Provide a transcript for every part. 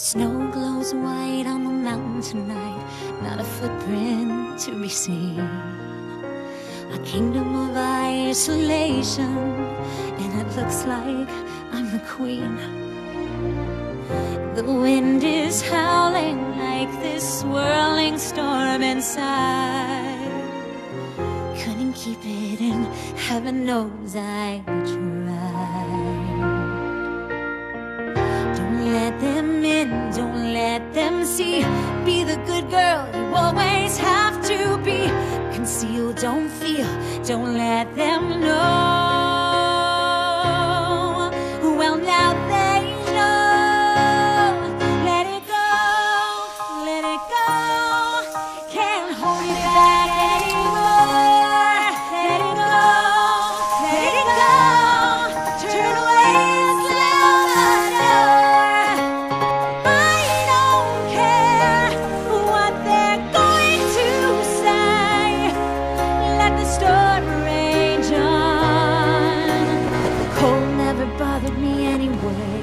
Snow glows white on the mountain tonight, not a footprint to be seen. A kingdom of isolation, and it looks like I'm the queen. The wind is howling like this swirling storm inside. Couldn't keep it in, heaven knows I tried. Don't let them in, don't let them see. Be the good girl you always have to be. Conceal, don't feel, don't let them know. Well, now they know. Let it go, can't hold it back anymore. Let it go, turn away and slam the door. I don't care what they're going to say. Let the storm rage on. The cold never bothered me anyway.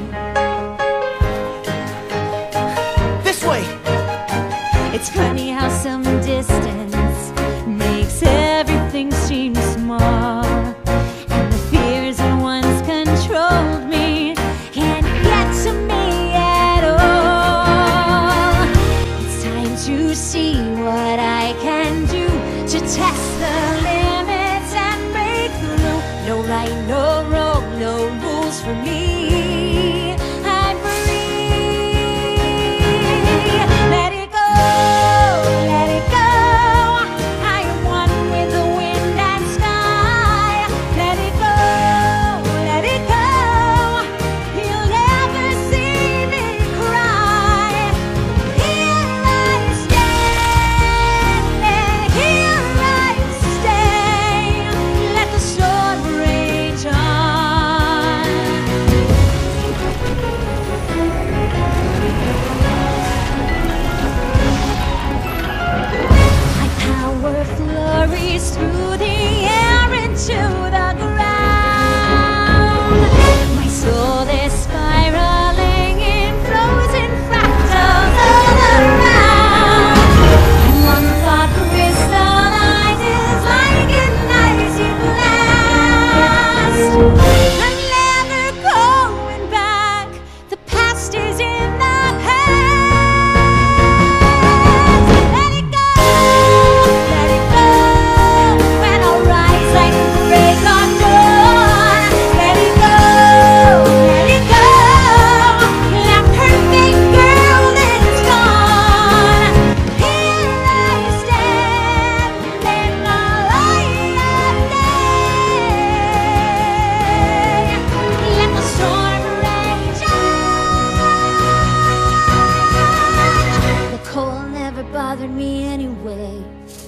This way! It's funny how some distance makes everything seem small. And the fears that once controlled me can't get to me at all. It's time to see what I can do to test the limits and break through. No right, no wrong, no rules for me. I'm free. Let it go, let it go. I am one with the wind and sky. Let it go, let it go. You'll never see me cry. Here I stand, here I stay. Let the storm rage on. My power flurries through the air into the ground. My soul is spiraling in frozen fractals all around. And one thought crystallizes like an icy blast. I'm never going back. The past is in the past. Let it go, let it go. When I rise like a break on dawn. Let it go, let it go. That perfect girl is gone. Here I stand in the light of day. Let the storm rage on. The cold never bothered me anyway.